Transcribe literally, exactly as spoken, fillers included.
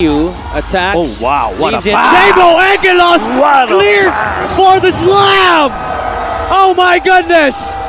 Attacks. Oh wow, what Leaves a in. pass! Jhaymo Eguilos What a cleared pass! for the slam! Oh my goodness!